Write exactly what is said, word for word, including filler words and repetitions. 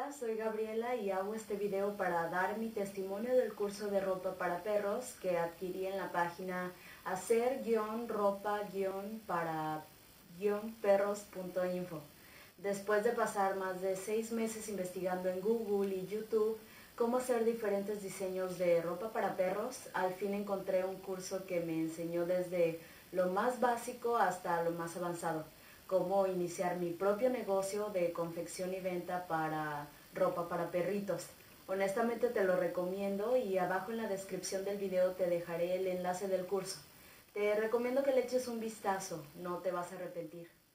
Hola, soy Gabriela y hago este video para dar mi testimonio del curso de ropa para perros que adquirí en la página hacer-ropa-para-perros punto info. Después de pasar más de seis meses investigando en Google y YouTube cómo hacer diferentes diseños de ropa para perros, al fin encontré un curso que me enseñó desde lo más básico hasta lo más avanzado. Cómo iniciar mi propio negocio de confección y venta para ropa para perritos. Honestamente te lo recomiendo y abajo en la descripción del video te dejaré el enlace del curso. Te recomiendo que le eches un vistazo, no te vas a arrepentir.